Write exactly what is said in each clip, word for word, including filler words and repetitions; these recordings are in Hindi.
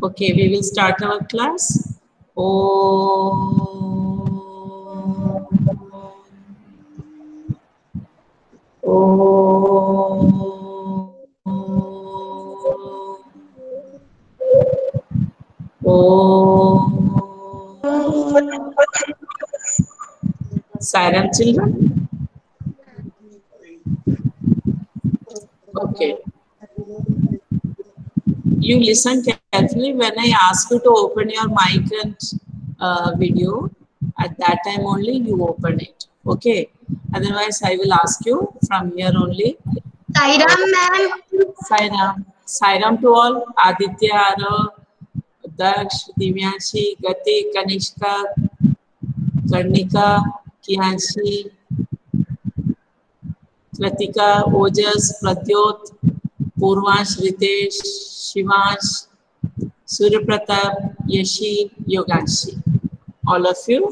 Okay, we will start our class. Oh, oh, oh. Siren children. Okay. You listen carefully when I ask you to open your mic and uh, video. At that time only you open it. Okay. Otherwise, I will ask you from here only. Sairam ma'am. Sairam. Sairam to all. Aditya, Arav, Daksh, Divyanshi, Gati, Kanishka, Karnika, Kiyanshi, Kritika, Ojas, Pradyot, Purvansh, Ritesh, Shivansh, Surya Pratap, Yashi, Yoganshi. All of you,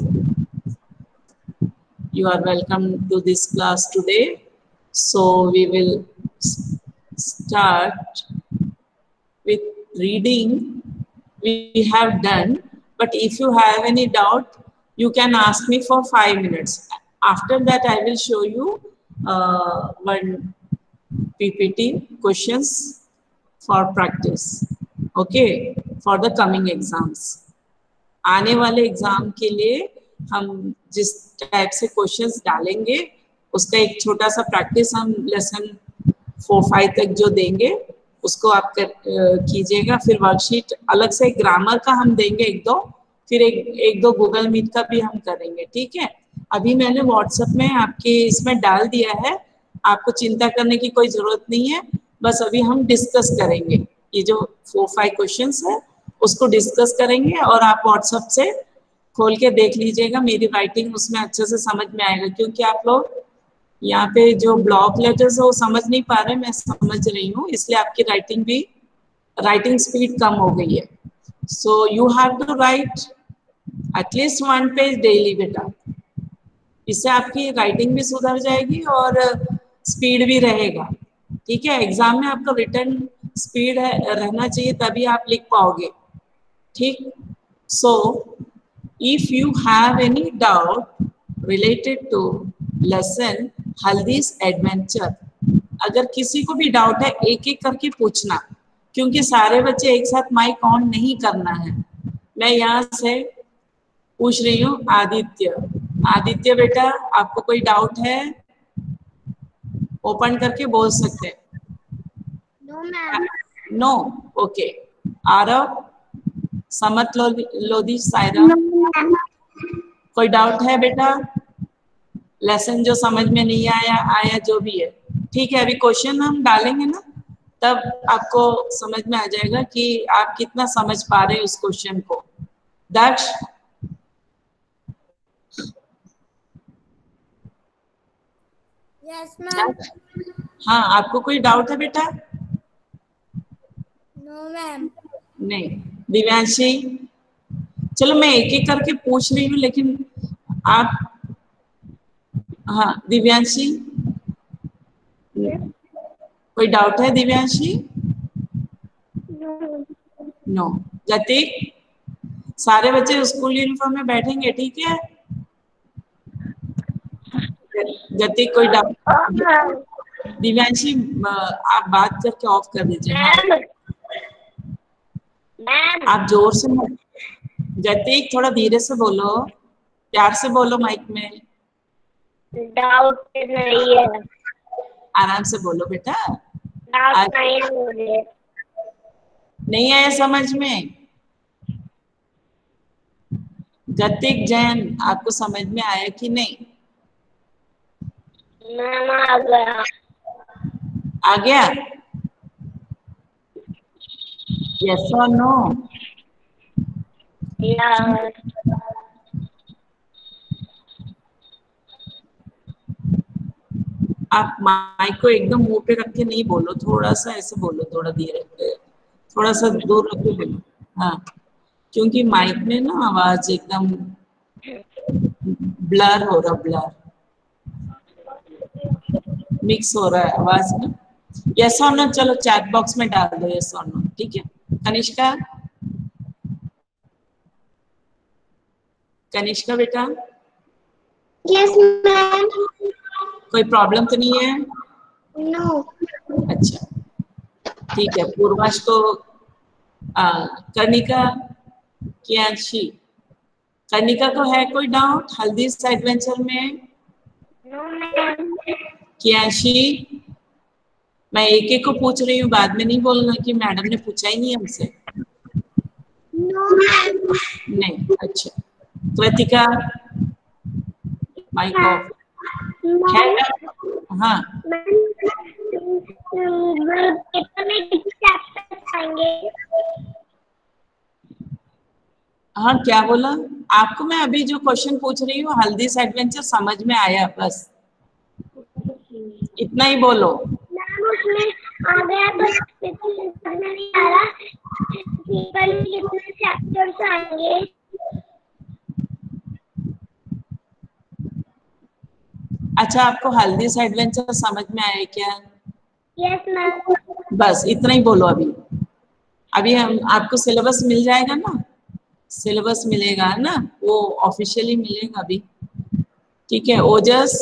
you are welcome to this class today. So we will start with reading. We have done, but if you have any doubt, you can ask me for five minutes. After that, I will show you uh, one P P T questions for practice. Okay, for the coming exams. आने वाले एग्जाम के लिए हम जिस टाइप से क्वेश्चंस डालेंगे उसका एक छोटा सा प्रैक्टिस हम लेसन फोर फाइव तक जो देंगे उसको आप कर कीजिएगा। फिर वर्कशीट अलग से ग्रामर का हम देंगे एक दो, फिर एक एक दो गूगल मीट का भी हम करेंगे। ठीक है, अभी मैंने व्हाट्सएप में आपके इसमें डाल दिया है, आपको चिंता करने की कोई जरूरत नहीं है। बस अभी हम डिस्कस करेंगे ये जो फोर फाइव क्वेश्चंस है उसको डिस्कस करेंगे और आप व्हाट्सएप से खोल के देख लीजिएगा। मेरी राइटिंग उसमें अच्छे से समझ में आएगा, क्योंकि आप लोग यहाँ पे जो ब्लॉक लेटर्स है वो समझ नहीं पा रहे, मैं समझ रही हूँ, इसलिए आपकी राइटिंग भी राइटिंग स्पीड कम हो गई है। So you have to write at least one page daily बेटा, इससे आपकी राइटिंग भी सुधर जाएगी और स्पीड भी रहेगा। ठीक है, एग्जाम में आपका रिटर्न स्पीड है रहना चाहिए, तभी आप लिख पाओगे। ठीक, so if you have any doubt related to lesson Haldi's adventure, अगर किसी को भी डाउट है एक एक करके पूछना, क्योंकि सारे बच्चे एक साथ माइक ऑन नहीं करना है। मैं यहाँ से पूछ रही हूँ आदित्य, आदित्य बेटा आपको कोई डाउट है? ओपन करके बोल सकते हैं। No ma'am. No, okay. Aarav, Samat Lodhi, Saira, कोई डाउट है बेटा? लेसन जो समझ में नहीं आया आया जो भी है, ठीक है। अभी क्वेश्चन हम डालेंगे ना, तब आपको समझ में आ जाएगा कि आप कितना समझ पा रहे हैं उस क्वेश्चन को। Daksh, yes ma'am. हाँ, आपको कोई डाउट है बेटा? No ma'am. नहीं। दिव्यांशी, चलो मैं एक एक करके पूछ रही हूँ, लेकिन आप, हाँ दिव्यांशी, कोई डाउट है दिव्यांशी? नो। जतिक, सारे बच्चे स्कूल यूनिफॉर्म में बैठेंगे, ठीक है? जतिक, कोई डाउट? दिव्यांशी आप बात करके ऑफ कर दीजिए। हाँ, आप जोर से मत, जतिक थोड़ा धीरे से बोलो, प्यार से बोलो माइक में। डाउट नहीं है। आराम से बोलो बेटा। डाउट नहीं है मुझे। नहीं आया समझ में? जतिक जैन, आपको समझ में आया कि नहीं? मैम आ गया। आ गया? यस और नो? यस। आप माइक को एकदम मुंह पे रख के नहीं बोलो, थोड़ा सा ऐसे बोलो, थोड़ा धीरे, थोड़ा सा दूर रख के बोलो। हाँ, क्योंकि माइक में ना आवाज एकदम ब्लर हो रहा, ब्लर मिक्स हो रहा है आवाज में। यस और नो? चलो चैट बॉक्स में डाल दो यस और नो, ठीक है? कनिष्का, कनिष्का बेटा, Yes, ma'am. कोई प्रॉब्लम तो नहीं है? No. अच्छा, ठीक है। पूर्वाश को आ, कनिका, कियांशी, कनिका को है कोई डाउट हल्दी एडवेंचर में? No, ma'am. कियांशी, मैं एक एक को पूछ रही हूँ, बाद में नहीं बोलना कि मैडम ने पूछा ही नहीं हमसे। No, ma'am. नहीं, अच्छा। कृतिका, माइक ऑफ है? हाँ, पेपर में कितने चैप्टर आएंगे? हाँ, क्या बोला आपको? मैं अभी जो क्वेश्चन पूछ रही हूँ हल्दी एडवेंचर समझ में आया, बस इतना ही बोलो। मैम उसमें आ गया तो समझ में नहीं आ रहा पेपर में कितने चैप्टर्स आएंगे? अच्छा, आपको हल्दी एडवेंचर समझ में आया क्या? Yes ma'am. बस इतना ही बोलो। अभी अभी हम आपको सिलेबस मिल जाएगा ना, सिलेबस मिलेगा ना, वो ऑफिशियली मिलेगा अभी, ठीक है। ओजस,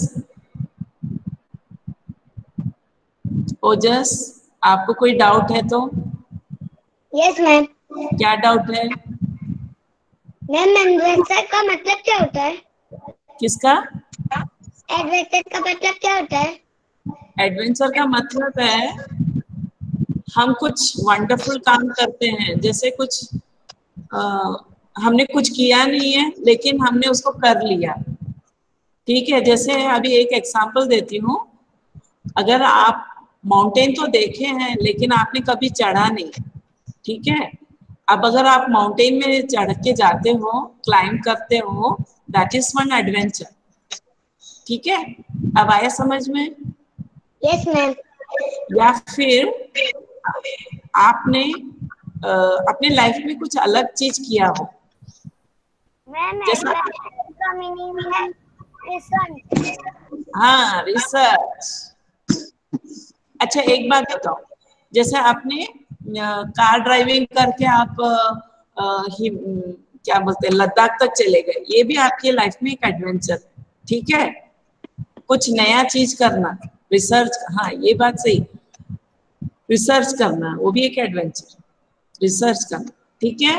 ओजस आपको कोई डाउट है तो? Yes ma'am. क्या डाउट है? मैम एडवेंचर का मतलब क्या होता है? किसका? एडवेंचर का मतलब क्या होता है? एडवेंचर का मतलब है हम कुछ वंडरफुल काम करते हैं, जैसे कुछ आ, हमने कुछ किया नहीं है लेकिन हमने उसको कर लिया, ठीक है। जैसे अभी एक एग्जांपल देती हूँ, अगर आप माउंटेन तो देखे हैं लेकिन आपने कभी चढ़ा नहीं, ठीक है। अब अगर आप माउंटेन में चढ़ के जाते हो, क्लाइंब करते हो, दैट इज वन एडवेंचर, ठीक है। अब आया समझ में? Yes ma'am. या फिर आपने आ, अपने लाइफ में कुछ अलग चीज किया हो, मैम जैसा एडवेंचर का मीनिंग है रिसर्च। हाँ, रिसर्च। अच्छा, एक बात बताओ, जैसे आपने कार ड्राइविंग करके आप आ, ही, क्या बोलते हैं, लद्दाख तक चले गए, ये भी आपकी लाइफ में एक एडवेंचर, ठीक है। कुछ नया चीज करना, रिसर्च, हाँ ये बात सही, रिसर्च करना वो भी एक एडवेंचर, रिसर्च करना, ठीक है।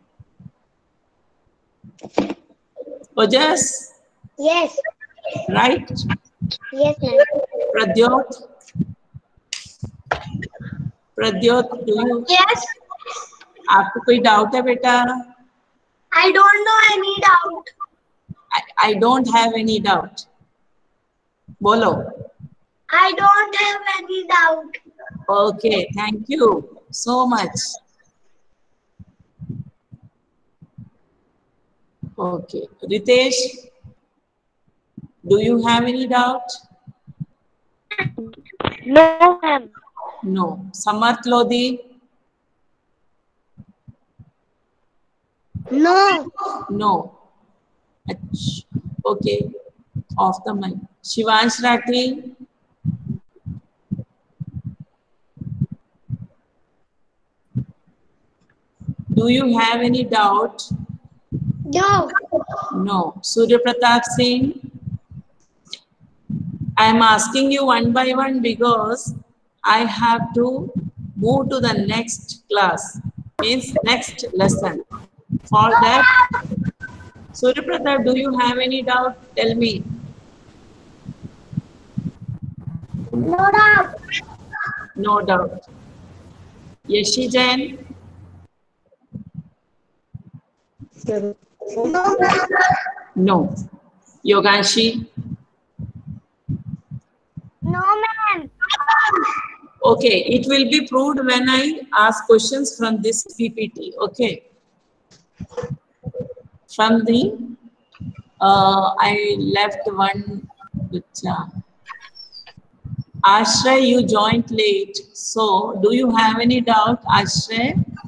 Ojas, yes. Right? Yes ma'am. Pradyot, Pradyot do you, yes. आपको कोई डाउट है बेटा? I don't know any doubt. I don't have any doubt, बोलो। I don't have any doubt. Okay, thank you so much. Okay, Ritesh, do you have any doubt? No ma'am. No. Samarth Lodhi? No. No. अच्छा, okay, off the mic. Shivansh Rathi? Do you have any doubt? No. No. Surya Pratap Singh? I am asking you one by one because I have to move to the next class, means next lesson. For that, Surya Pratap, do you have any doubt? Tell me. No doubt. No doubt. Yeshi Jain? No. No. Yoganshi? No ma'am. Okay, it will be proved when I ask questions from this P P T. Okay. From the, uh, I left one. Achha. Ashray, you joined late. So, do you have any doubt, Ashray?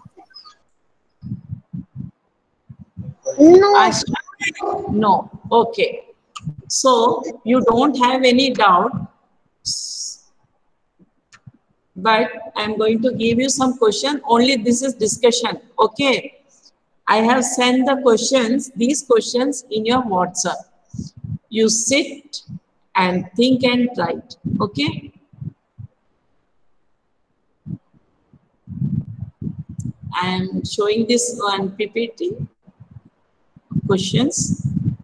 No. Ashray? No. Okay. So, you don't have any doubt. But I'm going to give you some question. Only this is discussion. Okay. I have sent the questions, these questions in your WhatsApp. You sit and think and write. Okay. I am showing this on P P T questions.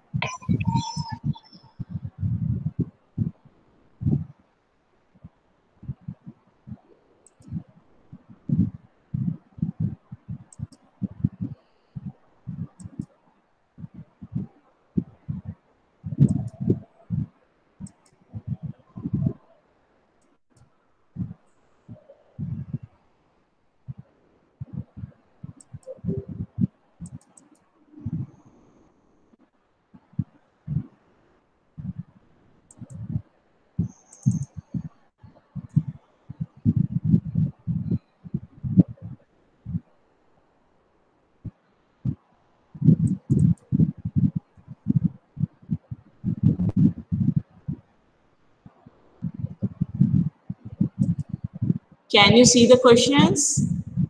Can you see the questions?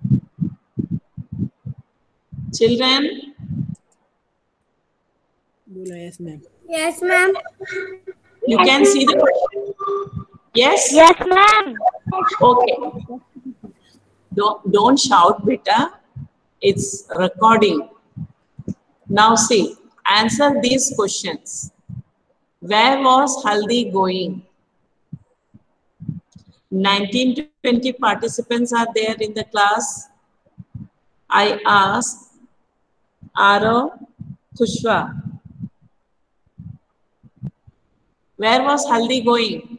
Children? Yes, ma'am. Yes, ma'am. You can see the question? Yes? Yes, ma'am. Okay. Don't, don't shout, beta. It's recording. Now see, answer these questions. Where was Haldi going? nineteen to twenty participants are there in the class. I asked Aro, Kushwa, where was Haldi going?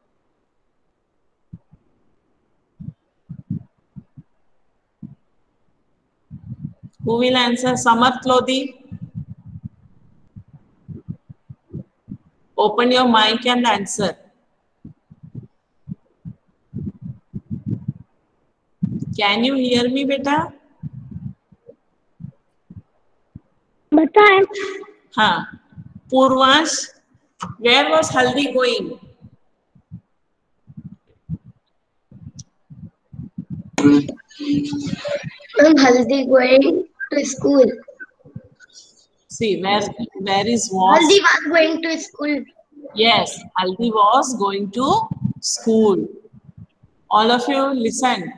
Who will answer? Samarth Lodi? Open your mic and answer. Can you hear me, beta? बताएं. हाँ. Purvansh, where was Haldi going? I'm Haldi going to school. See, where, where is was? Haldi was going to school. Yes, Haldi was going to school. All of you listen.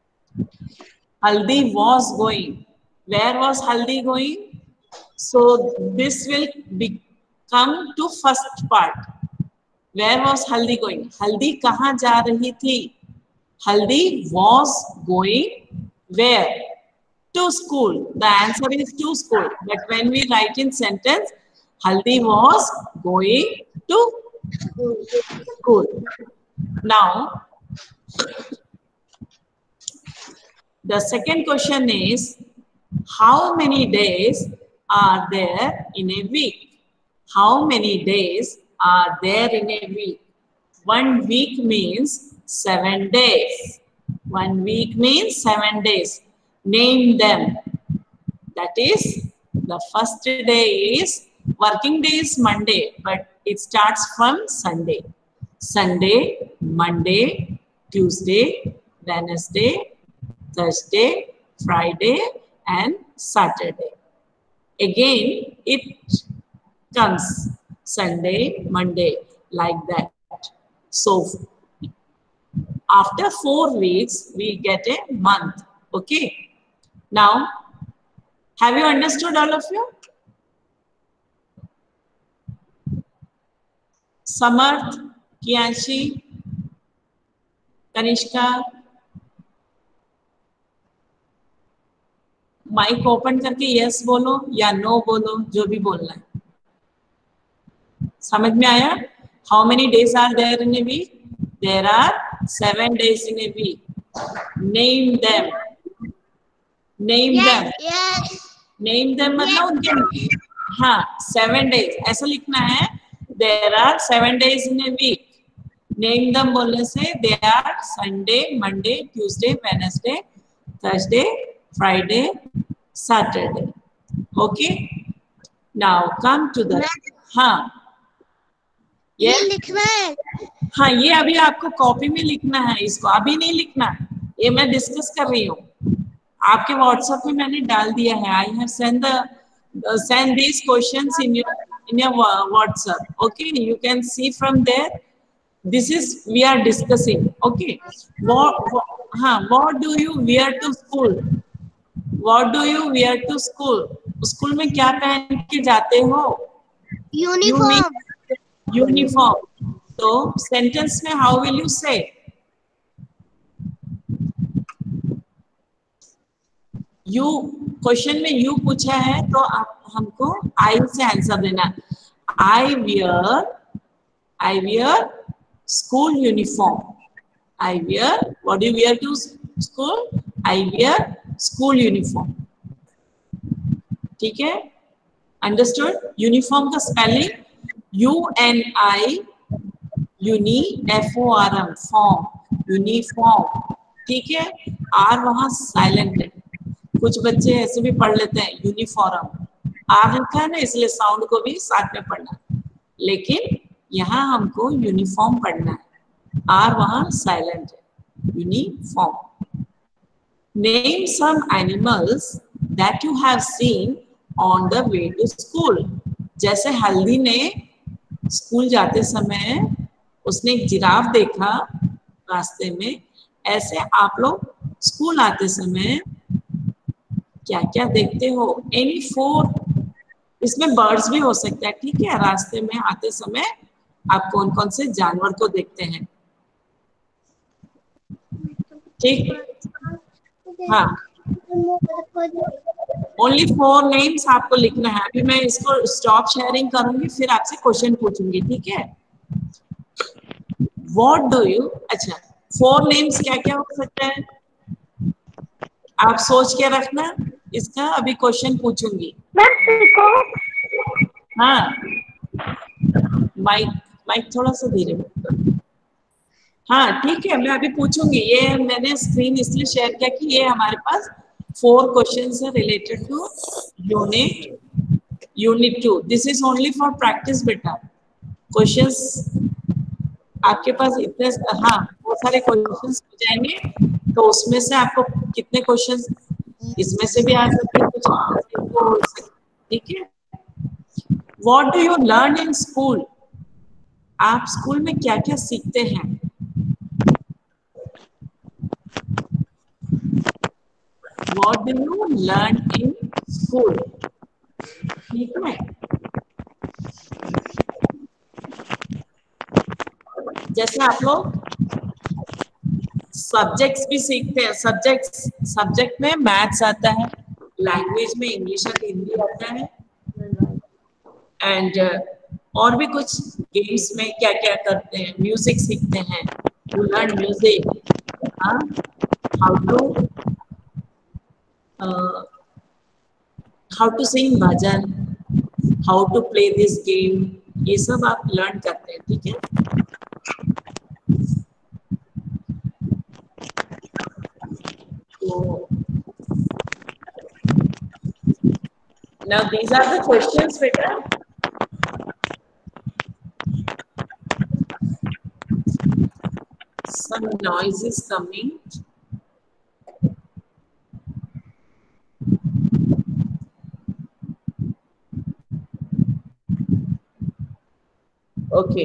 Haldi was going. Where was Haldi going? So this will be, come to first part. Where was Haldi going? Haldi kahan ja rahi thi? Haldi was going where? To school. The answer is to school. But when we write in sentence, Haldi was going to school. Now, the second question is, how many days are there in a week? How many days are there in a week? One week means seven days. One week means seven days. Name them. That is, the first day is, working day is Monday, but it starts from Sunday. Sunday, Monday, Tuesday, Wednesday, Thursday, Friday, and Saturday. Again, it comes Sunday, Monday, like that. So, after four weeks, we get a month. Okay. Now, have you understood, all of you? Samarth, Kianshi, Kanishka, mic open करके यस बोलो या नो बोलो, जो भी बोलना है. समझ में आया? How many days are there in a week? There are seven days in a week. Name them. Name them. Name them मतलब उनके, हाँ, सेवन डेज ऐसा लिखना है. There are seven days in a week. Name them बोलने से they are Sunday, Monday, Tuesday, Wednesday, Thursday, Friday, Saturday. Okay. Now come to the. हाँ. ये लिखना है. हाँ, ये अभी आपको कॉपी में लिखना है. इसको अभी नहीं लिखना. ये मैं डिस्कस कर रही हूँ. आपके व्हाट्सएप में मैंने डाल दिया है. I have send the send these questions in your in your WhatsApp. Okay, you can see from there. This is we are discussing. Okay, what, what हाँ, what do you wear to school? What do you wear to school? School में क्या पहन के जाते हो? यूनिफॉर्म. यूनिफॉर्म. तो सेंटेंस में how will you say? You question में यू पूछा है तो आप हमको आई से आंसर देना. I wear I wear school uniform. I wear, what do you wear to school? I wear school uniform. ठीक है? Understood? Uniform का spelling U N I uni F O R M form. Uniform. ठीक है? R वहाँ silent है. कुछ बच्चे ऐसे भी पढ़ लेते हैं यूनिफॉर्म. R लिखा है ना, इसलिए साउंड को भी साथ में पढ़ना. लेकिन यहाँ हमको यूनिफॉर्म पढ़ना है. आर वहां साइलेंट है. Uniform. Name some animals that you have seen on the way to school. जैसे हल्दी ने स्कूल जाते समय उसने एक जिराफ देखा रास्ते में, ऐसे आप लोग स्कूल आते समय क्या क्या देखते हो? Any four. इसमें बर्ड्स भी हो सकता है. ठीक है, रास्ते में आते समय आप कौन कौन से जानवर को देखते हैं? ठीक. हाँ, ओनली फोर नेम्स आपको लिखना है. अभी मैं इसको स्टॉप शेयरिंग करूंगी, फिर आपसे क्वेश्चन पूछूंगी. ठीक है? व्हाट डू यू, अच्छा, फोर नेम्स क्या क्या हो सकता है आप सोच के रखना. इसका अभी क्वेश्चन पूछूंगी. हाँ, माइक माइक थोड़ा सा धीरे. हाँ ठीक है, मैं अभी पूछूंगी. ये मैंने स्क्रीन इसलिए शेयर किया कि ये हमारे पास फोर क्वेश्चंस है related to unit unit two. This is only for practice बेटा. क्वेश्चंस आपके पास इतने, हाँ बहुत सारे क्वेश्चंस हो जाएंगे, तो उसमें से आपको कितने क्वेश्चंस इसमें से भी आ सकते हैं, कुछ हो सकते. ठीक है? What do you learn in school? आप स्कूल में क्या क्या सीखते हैं? What do you learn in school? ठीक है? जैसे आप लोग सब्जेक्ट्स भी सीखते हैं. सब्जेक्ट्स सब्जेक्ट में मैथ्स आता है, लैंग्वेज में इंग्लिश और हिंदी आता है, एंड और भी कुछ गेम्स में क्या क्या करते हैं. म्यूजिक सीखते हैं. You learn music. हाँ, how to how to sing bhajan, how to play this game, ये सब आप लर्न करते हैं. ठीक है? तो now these are the questions beta. Some noise is coming. Okay.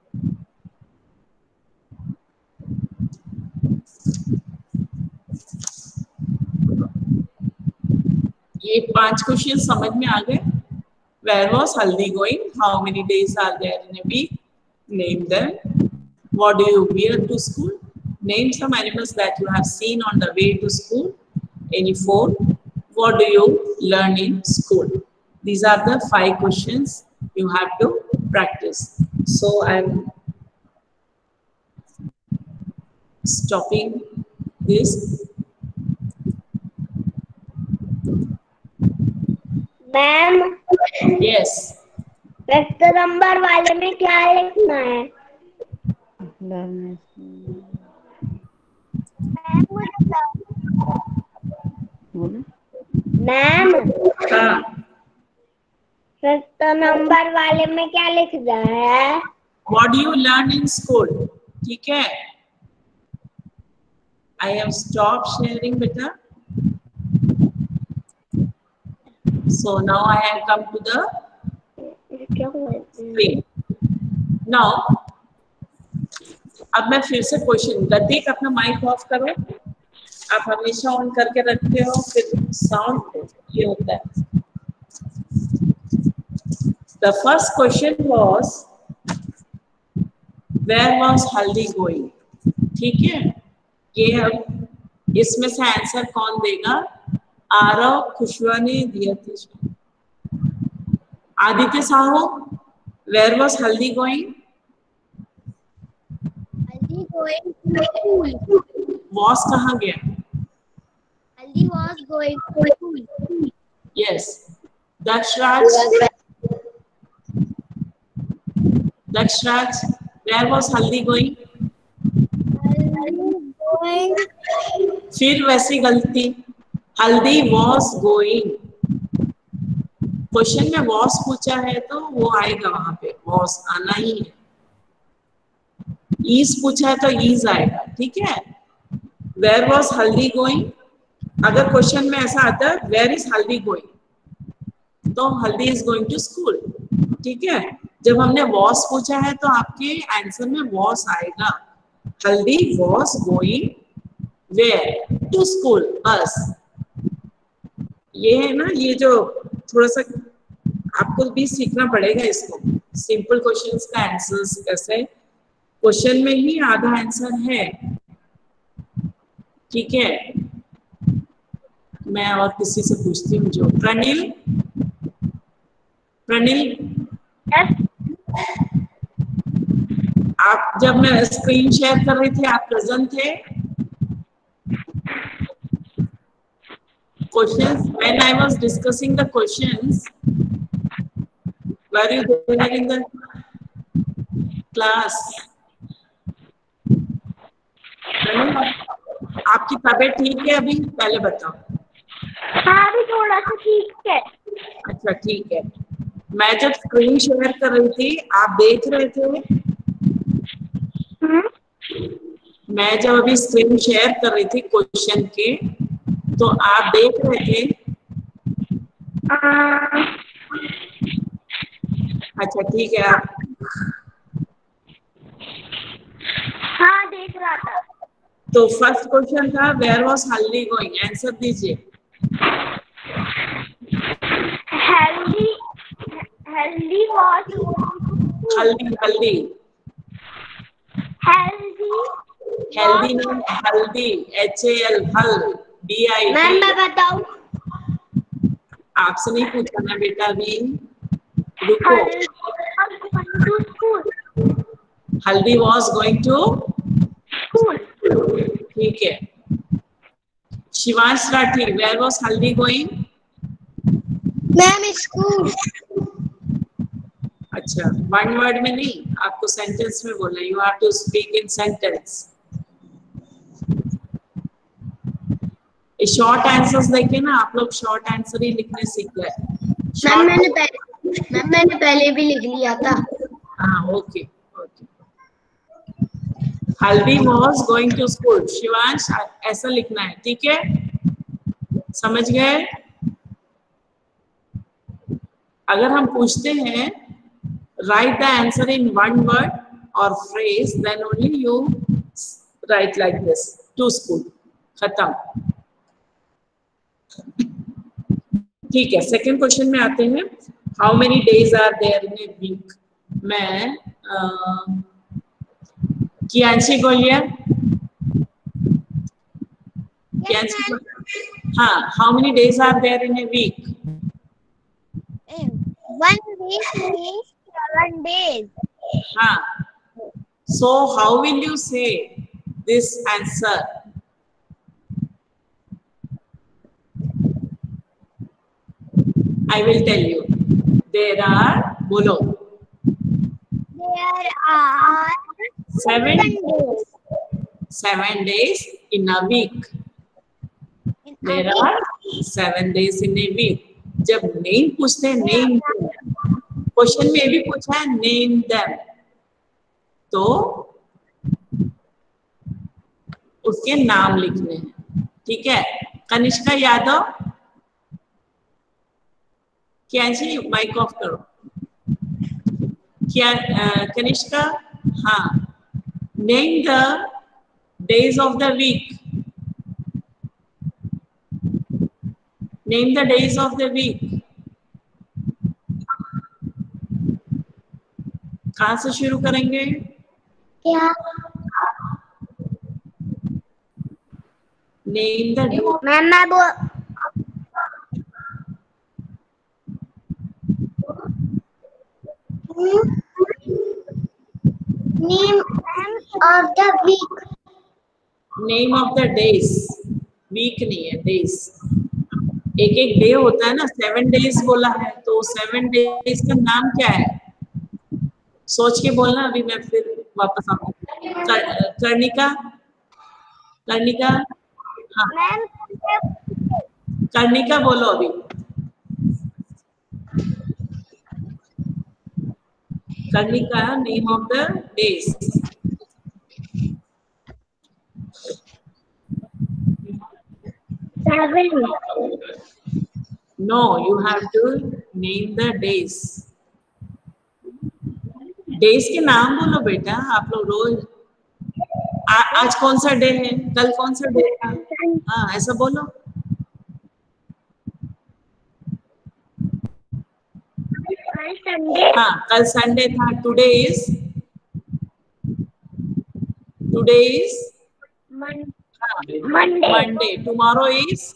ये पांच क्वेश्चन समझ में आ गए. Where was Haldi going? How many days are there in a week? Name them. What do you wear to school? Name some animals that you have seen on the way to school. Any four. What do you learn in school? These are the five questions you have to practice. So I'm stopping this. Ma'am, Yes. First number वाले में क्या लिखना है? मैम, हाँ, फर्स्ट नंबर वाले में क्या लिखना है? What do you learn in school? ठीक है? I have stopped sharing बेटा. So now I have come to the screen. Now अब मैं फिर से क्वेश्चन, गतिक अपना माइक ऑफ करो, आप हमेशा ऑन करके रखते हो, फिर साउंड ये होता है. The first question was, where was Haldi going? ठीक है, ये अब इसमें से आंसर कौन देगा? आरव, खुशवा ने दिया था. Aditya Sahu, where was Haldi going? हल्दी going to school. Was कहाँ गया? हल्दी was going to school. Yes. Dakshraj, Dakshraj, where was Haldi going? हल्दी going. फिर वैसी गलती, हल्दी was going. क्वेश्चन में was पूछा है तो वो आएगा, वहां पे was आना ही है. is पूछा है तो is आएगा. ठीक है. where was Haldi going? अगर क्वेश्चन में ऐसा आता है where is हल्दी going, तो हल्दी is going to school. ठीक है. जब हमने was पूछा है तो आपके आंसर में was आएगा. हल्दी was going where? to school. बस ये है ना, ये जो थोड़ा सा आपको भी सीखना पड़ेगा इसको, सिंपल क्वेश्चंस का आंसर्स कैसे, क्वेश्चन में ही आधा आंसर है. ठीक है. मैं और किसी से पूछती हूँ, जो प्रणिल, प्रणिल आप जब मैं स्क्रीन शेयर कर रही थी आप प्रेजेंट थे? Questions, when I was discussing the questions, were you there in the class? आपकी तबीयत ठीक है अभी? पहले बताओ. हाँ अभी थोड़ा सा ठीक है. अच्छा ठीक है. मैं जब स्क्रीन शेयर कर रही थी आप देख रहे थे? हम्म. मैं जब अभी स्क्रीन शेयर कर रही थी क्वेश्चन के, तो आप देख रहे थे? आ... अच्छा ठीक है. आप हाँ देख रहा था. तो फर्स्ट क्वेश्चन था where was Haldi going, answer दीजिए. Healthy healthy was Haldi Haldi healthy healthy नहीं, Haldi, H A L, Hal, D I. Ma'am मैं बताऊं? आपसे नहीं पूछा ना बेटा अभी, रुको. हल्दी वाज गोइंग टू स्कूल. ठीक है. Shivansh Rathi, where was Haldi going? Ma'am school. अच्छा, वन वर्ड में नहीं, आपको सेंटेंस में बोलना. You have to speak in sentence. Short answers देखे ना आप लोग, शॉर्ट आंसर ही लिखने सीख गए. मैम मैंने पहले मैम मैंने पहले भी लिख लिया था. हाँ okay okay. Haldi was going to school. Shivansh ऐसा लिखना है. ठीक है, समझ गए? अगर हम पूछते हैं write the answer in one word और phrase, then only you write like this, to school. खत्म. ठीक है. सेकेंड क्वेश्चन में आते हैं. How many days are there in a week? मैं कियांशी बोलिए. कियांशी, हाँ, how many days are there in a week? One week means seven days. हाँ. So how will you say this answer? I will tell you. There are, बोलो. There are Seven days. Seven days in a week. In a There week. are seven days in a week. जब नेम पूछते हैं, नेम, क्वेश्चन में भी पूछा है नेम देम, तो उसके नाम लिखने हैं. ठीक है. कनिष्का यादव, क्या जी माइक ऑफ करो क्या कनिष्का हाँ name the days of the week name the days of the week कहाँ से शुरू करेंगे क्या नेम द मैम मैं बोल name of the week name of the days week नहीं है डेज एक एक डे होता है ना सेवन डेज बोला है तो सेवन डेज का नाम क्या है सोच के बोलना अभी मैं फिर वापस आऊंगी कर, कर्णिका कर्णिका हाँ मैम कर्णिका बोलो अभी Karnika name of the days seven no you have to name the days days के नाम बोलो बेटा आप लोग रोज आ, आज कौन सा डे है कल कौन सा डे था हाँ ऐसा बोलो संडे हाँ कल संडे था today is today is Monday Monday tomorrow is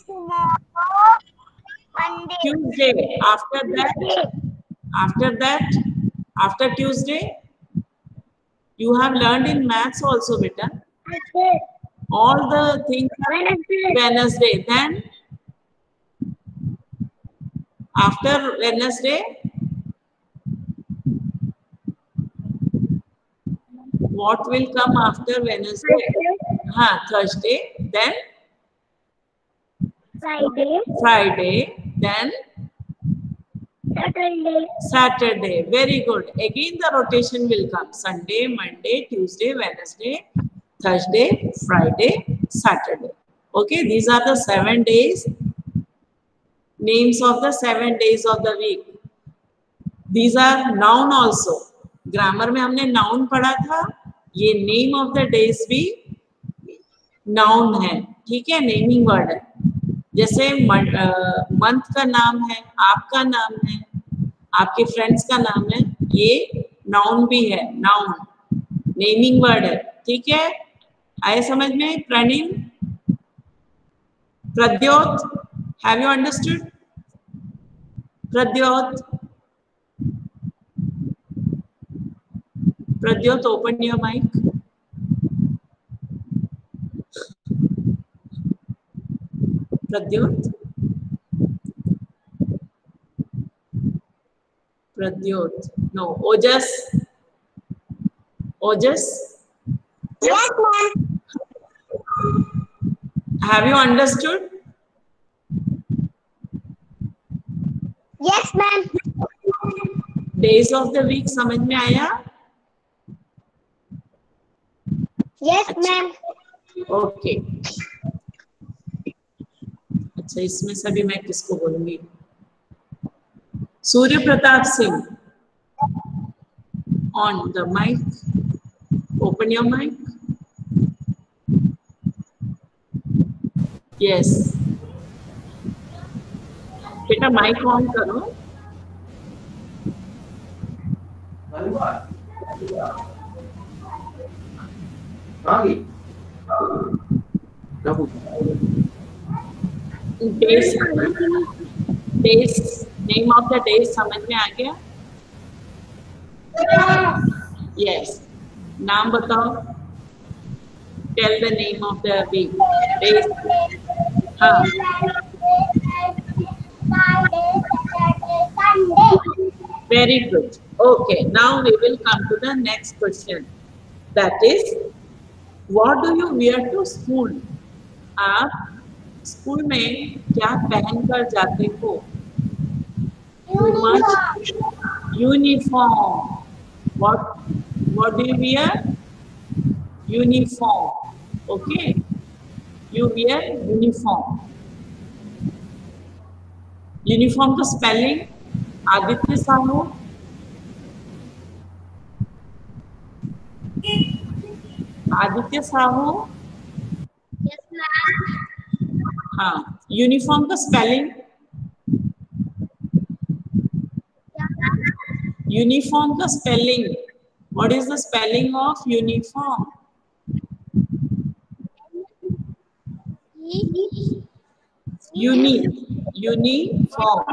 Monday Tuesday after that after that after Tuesday you have learned in maths also beta all the things are Wednesday. Wednesday then after Wednesday what will come after Wednesday ha Thursday then Friday Friday then Saturday Saturday very good again the rotation will come Sunday Monday Tuesday Wednesday Thursday Friday Saturday okay these are the seven days names of the seven days of the week these are noun also grammar में हमने noun पढ़ा था ये name of the days भी noun है ठीक है naming word है जैसे मंथ का नाम है आपका नाम है आपके फ्रेंड्स का नाम है ये नाउन भी है नाउन नेमिंग वर्ड है ठीक है आए समझ में Pranim Pradyot have you understood Pradyot Pradyot open your mic Pradyot Pradyot. No. Ojas. Ojas. yes ma'am Have you understood? yes ma'am Days of the week समझ में आया? yes ma'am Okay. अच्छा इसमें से भी मैं किसको बोलूंगी Surya Pratap Singh on the mic open your mic yes बेटा माइक ऑन करो days days name of the days समझ में आ गया यस नाम बताओ tell the name of the week days हाँ very good okay now we will come to the next question that is what do you wear to school आप स्कूल में क्या पहन कर जाते हो uniform what what do you wear uniform okay you wear uniform uniform का spelling Aditya Sahu, Aditya Sahu. Yes ma'am. हाँ, यूनिफॉर्म का स्पेलिंग। यूनिफॉर्म का spelling, what is the spelling of uniform? Uni uniform.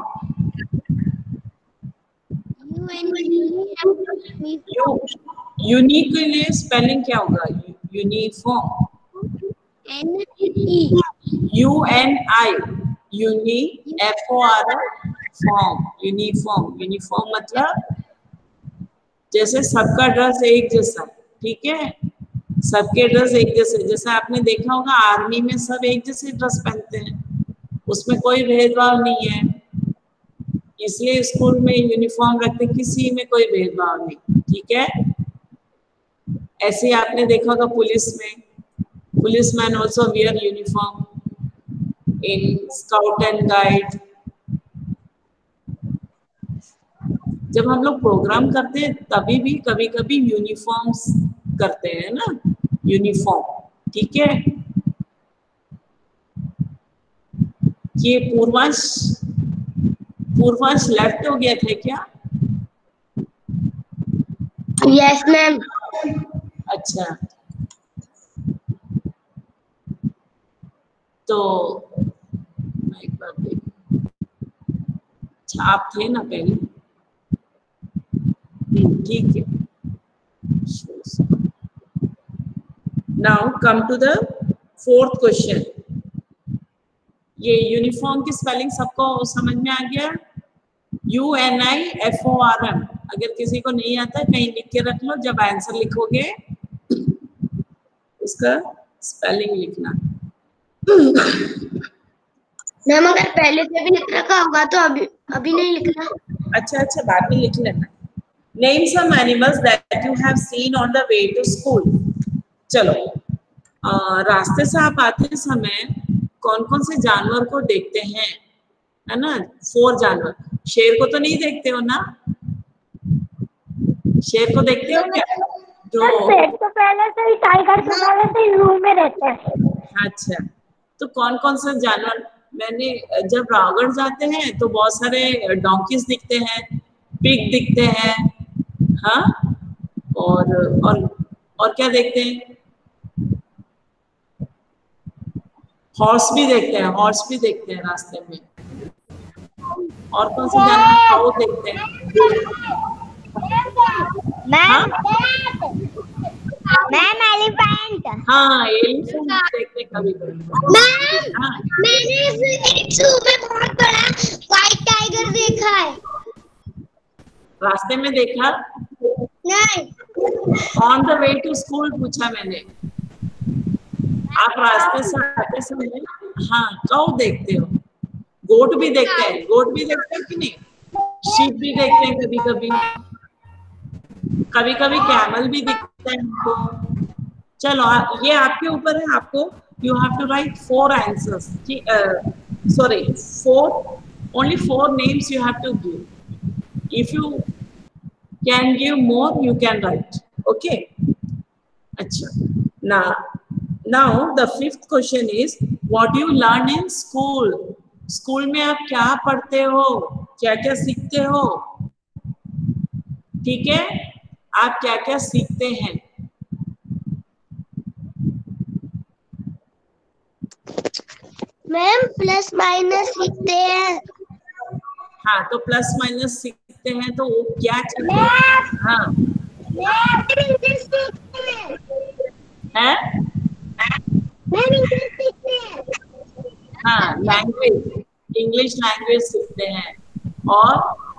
U uni के लिए स्पेलिंग क्या होगा? Uniform, N E U N I, uni, F O R form, uniform. Uniform मतलब जैसे सबका ड्रेस एक जैसा, ठीक है, सबके ड्रेस एक जैसे। जैसे आपने देखा होगा आर्मी में सब एक जैसे ड्रेस पहनते हैं, उसमें कोई भेदभाव नहीं है, इसलिए स्कूल में यूनिफॉर्म रखते, किसी में कोई भेदभाव नहीं, ठीक है। ऐसे ही आपने देखा होगा पुलिस में, police man also wear uniform in scout and guide. जब हम लोग प्रोग्राम करते हैं तभी भी कभी कभी यूनिफॉर्म्स करते हैं ना, यूनिफॉर्म, ठीक है। ये पूर्वांश, पूर्वांश लेफ्ट हो गया था क्या? Yes ma'am. अच्छा, तो मैं एक बार देख, अच्छा आप थे ना पहले, ठीक है। Now come to the fourth question. ये यूनिफॉर्म की स्पेलिंग सबको समझ में आ गया? U N I F O R M. अगर किसी को नहीं आता कहीं लिख के रख लो, जब आंसर लिखोगे उसका स्पेलिंग लिखना। मैम अगर पहले से भी लिख रखा होगा तो अभी अभी नहीं लिखना। अच्छा अच्छा, बाद में लिख लेना। Name some animals that you have seen on the way to school. चलो, आ, रास्ते से आप आते समय कौन कौन से जानवर को देखते हैं, है ना? फोर जानवर। शेर को तो नहीं देखते हो ना? शेर को देखते हो क्या? जो शेर तो पहले से ही, टाइगर तो पहले से ही रूम में रहते हैं। अच्छा, तो कौन कौन से जानवर? मैंने जब रावगढ़ जाते हैं तो बहुत सारे डोंकीज दिखते हैं, पिग दिखते हैं, हाँ, और और और क्या देखते हैं? हॉर्स भी देखते हैं, हॉर्स भी देखते हैं रास्ते में। और कौन से जानवर? काऊ देखते हैं। Ma'am ma'am elephant. हाँ, एलिफेंट देखते कभी कभी। मैम हाँ, मैंने एक जू में बहुत बड़ा व्हाइट टाइगर देखा है। रास्ते में देखा? नहीं, on the way to school पूछा मैंने। आप रास्ते से आते समय हाँ काऊ देखते हो, गोट भी देखते हैं, गोट भी देखते हैं कि नहीं? शीप भी देखते हैं कभी कभी, कभी कभी कैमल भी दिखता है हमको। चलो आ, ये आपके ऊपर है, आपको you have to write four answers, sorry four, only four names you have to give. If you can give more you can write, okay. अच्छा, ना now the fifth question is what you learn in school. School में आप क्या पढ़ते हो, क्या क्या सीखते हो, ठीक है, आप क्या क्या सीखते हैं? मैम प्लस माइनस सीखते हैं। हाँ, तो प्लस माइनस सीखते हैं, तो वो क्या चीज है? हाँ, मैम इंग्लिश सीखते हैं। है? मैम इंग्लिश सीखते हैं। हाँ, लैंग्वेज, इंग्लिश लैंग्वेज सीखते हैं। और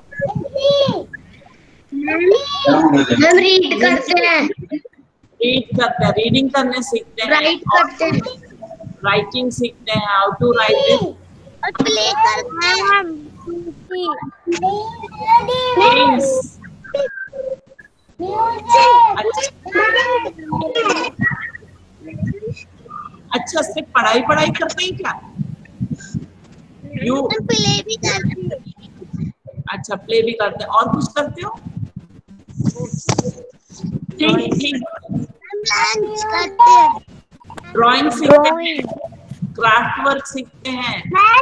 हम रीड करते हैं। रीड करते हैं, रीडिंग करने सीखते हैं, राइट करते हैं। राइटिंग सीखते हैं, हाउ टू राइट और प्ले करते हैं। गेम्स। अच्छा, सिर्फ पढ़ाई पढ़ाई करते हैं क्या? यू प्ले भी करते हैं। अच्छा प्ले भी करते हैं, और कुछ करते हो? ठीक ठीक, ड्राइंग सीखते हैं, क्राफ्ट वर्क सीखते हैं,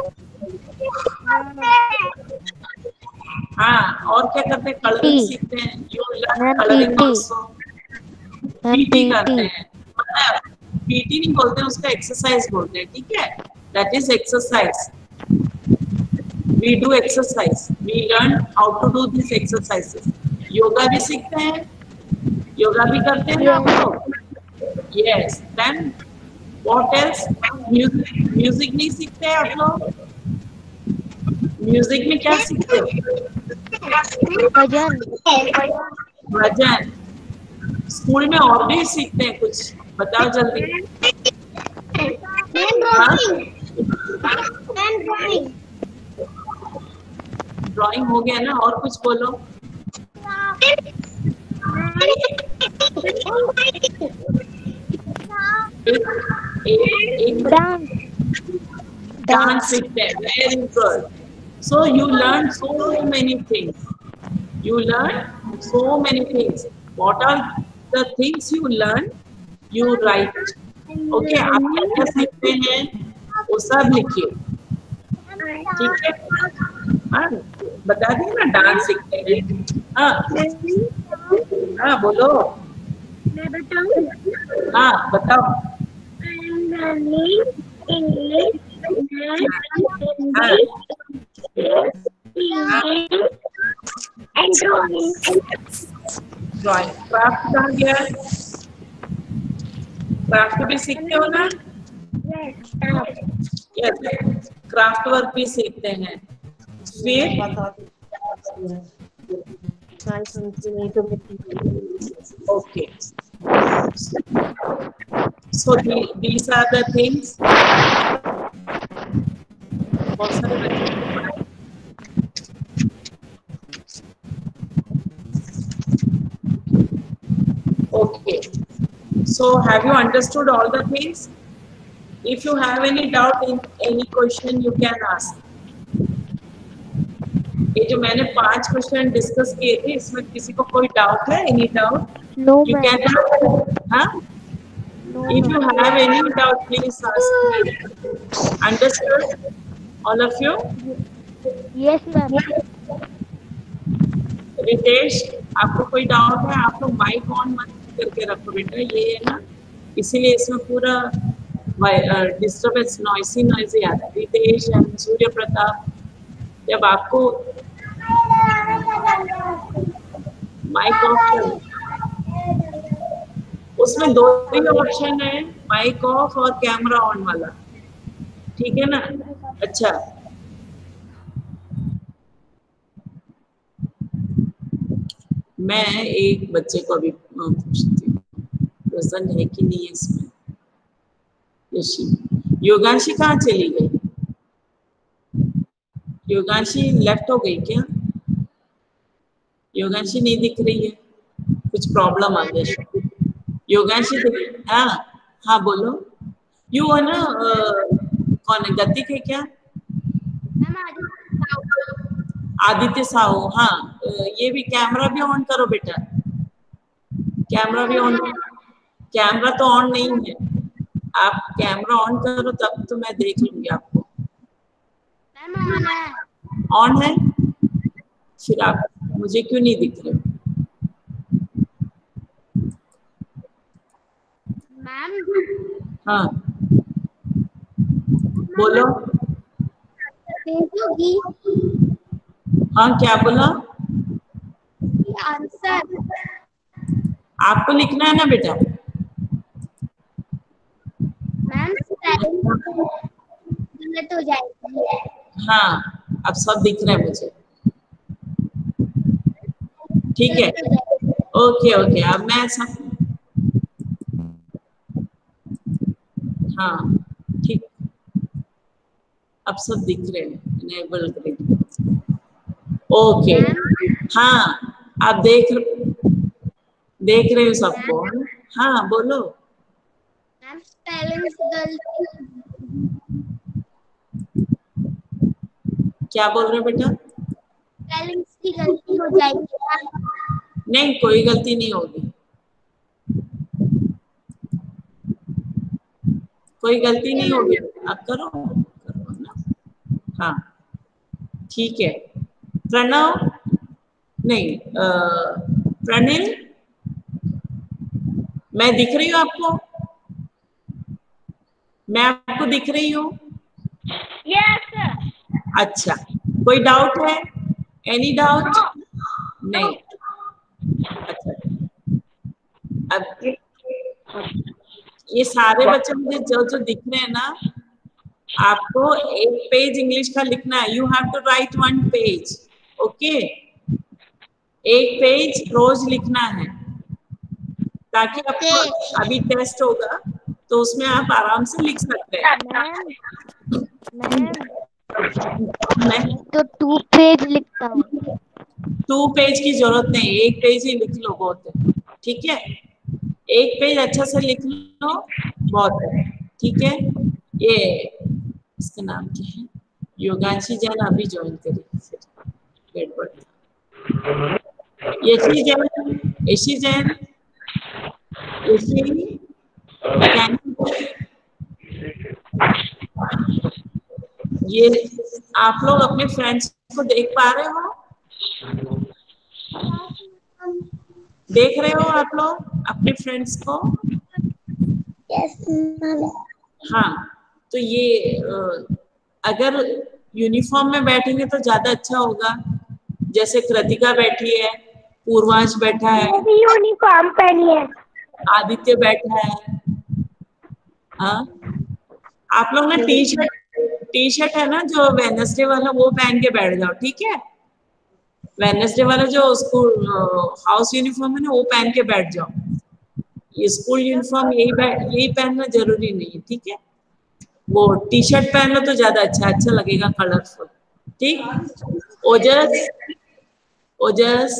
हाँ और क्या करते हैं? कलरिंग सीखते हैं, you learn colouring also, PT करते हैं, पीटी नहीं बोलते हैं उसका, एक्सरसाइज बोलते हैं, ठीक है, that is exercise, we do exercise, we learn how to do this exercises. Yoga भी सीखते हैं, योगा भी करते हैं आप लोग, yes, then what else? Music, music नहीं सीखते हैं आप लोग? म्यूजिक में क्या सीखते हो? भजन। भजन। स्कूल में और भी सीखते हैं कुछ, बताओ जल्दी। ड्राइंग हो गया ना, और कुछ बोलो। डांस सीखते हैं, very good, so you learn so many things, you learn so many things. What are the things you learn? You write. Okay, आप क्या क्या सीखते हैं वो सब लिखिए, ठीक है? हाँ बता दिए ना, डांस सीखते हैं, हाँ हाँ बोलो, मैं बताऊं? हाँ बताओ, इंग्लिश, हाँ and drawing. ड्राइंग, क्राफ्ट कहाँ गया? क्राफ्ट भी सीखते हो ना? यस, क्राफ्ट वर्क भी सीखते हैं, फिर okay, so the, these are the things. बहुत सारे बच्चे को पढ़ाए। Okay, so have you understood all the things? If you have any doubt in any question, you can ask. ये जो मैंने पांच क्वेश्चन डिस्कस किए थे, इसमें किसी को कोई डाउट है? Any doubt? No, you ma'am. can, huh? No, If you ma'am. have any doubt, please ask me. Understood? All of you? Yes, ma'am. Ritesh, आपको कोई डाउट है? आप लोग माइक ऑन मत करके रखो बेटा, ये है ना, इसीलिए इसमें पूरा डिस्टर्बेंस, नॉइसी नॉइसी आता है। रितेश एंड सूर्य प्रताप, जब आपको माइक ऑफ कर, उसमें दो ही ऑप्शन है, माइक ऑफ और कैमरा ऑन वाला, ठीक है ना? अच्छा, मैं एक बच्चे को अभी पूछती हूँ, प्रसन्न है कि नहीं इसमें? यशी, योगांशी कहाँ चली गई? योगांशी लेफ्ट हो गई क्या? योगांशी नहीं दिख रही है, कुछ प्रॉब्लम आ गया। योगांशी दिख, हाँ हाँ बोलो, यू है ना, कौन है, गतिक है क्या? आदित्य साहू, हाँ, ये भी कैमरा भी ऑन करो बेटा, कैमरा भी ऑन, कैमरा तो ऑन नहीं है, आप कैमरा ऑन करो तब तो मैं देख लूंगी आपको। ऑन है, फिर आप मुझे क्यों नहीं दिख रहे? मैम, हाँ बोलो, हाँ क्या बोला? आंसर आपको लिखना है ना बेटा? मैम, गलत हो जाएगी। हाँ, अब सब दिख रहा है मुझे, ठीक है, ओके ओके, अब मैं सब, हाँ ठीक, अब सब दिख रहे हैं, इनेबल करेंगे, ओके, हाँ आप देख देख रहे हो सबको, हाँ बोलो। मैम, स्पेलिंग्स गलती, क्या बोल रहे हो बेटा? स्पेलिंग्स की गलती हो जाएगी। नहीं, कोई गलती नहीं होगी, कोई गलती नहीं होगी। अब करो, करो ना। हाँ ठीक है। प्रणव नहीं, अ, प्रणिल, मैं दिख रही हूँ आपको? मैं आपको दिख रही हूँ? यस अच्छा, कोई डाउट है? Any doubt? नहीं। अच्छा, अब ये सारे बच्चे मुझे जो जो दिख रहे हैं ना, आपको एक पेज इंग्लिश का लिखना है। You have to write one page, okay? एक पेज रोज लिखना है, ताकि आपको अभी टेस्ट होगा तो उसमें आप आराम से लिख सकते हैं। मैम मैम मैं तो टू पेज लिखता हूँ। टू पेज की जरूरत नहीं, एक पेज ही लिख लो, बहुत है। ठीक है, एक पेज अच्छा से लिख लो, बहुत है। ठीक है, ये इसका नाम क्या है? योगांशी जैन अभी ज्वाइन करी, गड़बड़। यशी जैन, यशी जैन, यशी, कैन ये आप लोग अपने फ्रेंड्स को देख पा रहे हो? देख रहे हो आप लोग अपने फ्रेंड्स को? Yes ma'am. हाँ, तो ये अगर यूनिफॉर्म में बैठेंगे तो ज्यादा अच्छा होगा। जैसे कृतिका बैठी है, पूर्वांश बैठा है, यूनिफॉर्म पहनी है, आदित्य बैठा है। हाँ, आप लोग ना टी शर्ट टी शर्ट है ना जो वेडनेसडे वाला, वो पहन के बैठ जाओ, ठीक है? वेडनेसडे वाला जो स्कूल हाउस यूनिफॉर्म है ना, वो पहन के बैठ जाओ। ये स्कूल यूनिफॉर्म यही यही पहनना जरूरी नहीं है, ठीक है? वो टी शर्ट पहन लो तो ज्यादा अच्छा अच्छा लगेगा, कलरफुल। ठीक? ओजस, ओजस,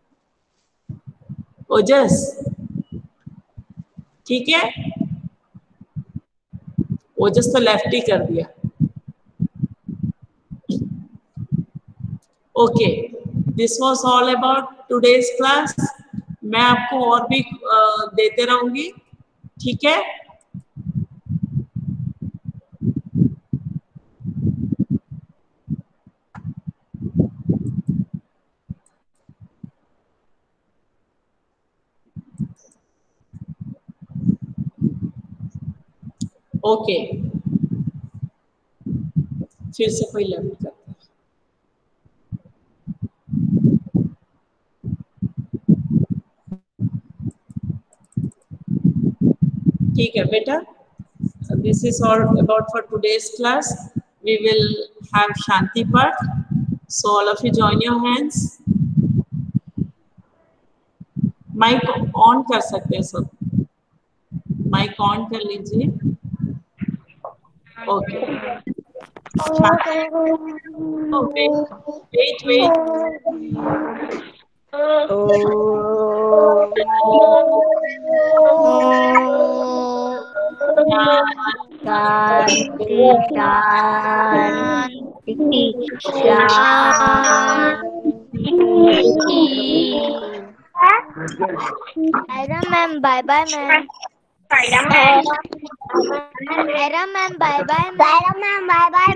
ओजस, ठीक है? ओजस तो लेफ्ट ही कर दिया। Okay, this was all about today's class. मैं आपको और भी uh, देते रहूंगी, ठीक है? ओके, फिर से कोई लर्न करता है। ठीक है बेटा, this is all about for today's class. We will have Shanti Path. So all of you join your hands. Mic on कर सकते हैं सब, माइक ऑन कर लीजिए। ओके, वेट वेट, शांति शांति शांति। Ma'am bye bye ma'am. Ma'am ma'am bye bye. Ma'am bye bye.